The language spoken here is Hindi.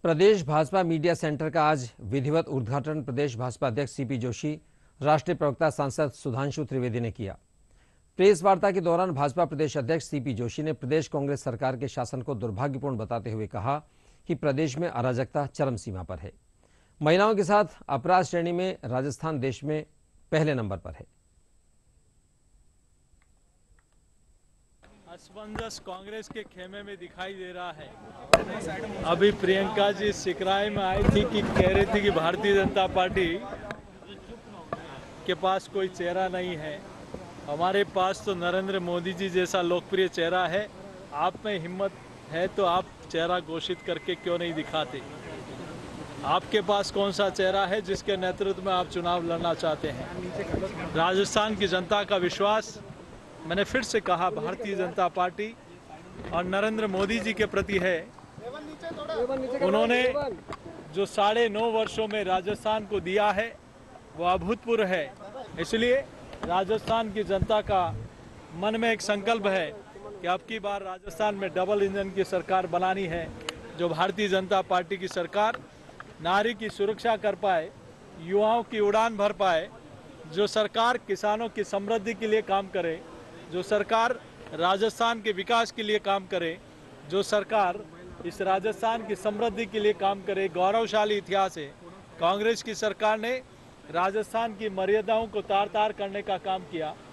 प्रदेश भाजपा मीडिया सेंटर का आज विधिवत उद्घाटन प्रदेश भाजपा अध्यक्ष सीपी जोशी, राष्ट्रीय प्रवक्ता सांसद सुधांशु त्रिवेदी ने किया। प्रेस वार्ता के दौरान भाजपा प्रदेश अध्यक्ष सीपी जोशी ने प्रदेश कांग्रेस सरकार के शासन को दुर्भाग्यपूर्ण बताते हुए कहा कि प्रदेश में अराजकता चरम सीमा पर है। महिलाओं के साथ अपराध श्रेणी में राजस्थान देश में पहले नंबर पर है। असमंजस कांग्रेस के खेमे में दिखाई दे रहा है। अभी प्रियंका जी सिकराई में आई थी कि कह रही थी कि भारतीय जनता पार्टी के पास कोई चेहरा नहीं है। हमारे पास तो नरेंद्र मोदी जी जैसा लोकप्रिय चेहरा है। आप में हिम्मत है तो आप चेहरा घोषित करके क्यों नहीं दिखाते? आपके पास कौन सा चेहरा है जिसके नेतृत्व में आप चुनाव लड़ना चाहते हैं? राजस्थान की जनता का विश्वास, मैंने फिर से कहा, भारतीय जनता पार्टी और नरेंद्र मोदी जी के प्रति है। उन्होंने जो 9.5 वर्षों में राजस्थान को दिया है वो अभूतपूर्व है। इसलिए राजस्थान की जनता का मन में एक संकल्प है कि अब की बार राजस्थान में डबल इंजन की सरकार बनानी है। जो भारतीय जनता पार्टी की सरकार नारी की सुरक्षा कर पाए, युवाओं की उड़ान भर पाए, जो सरकार किसानों की समृद्धि के लिए काम करे, जो सरकार राजस्थान के विकास के लिए काम करे, जो सरकार इस राजस्थान की समृद्धि के लिए काम करे। गौरवशाली इतिहास है। कांग्रेस की सरकार ने राजस्थान की मर्यादाओं को तार तार करने का काम किया।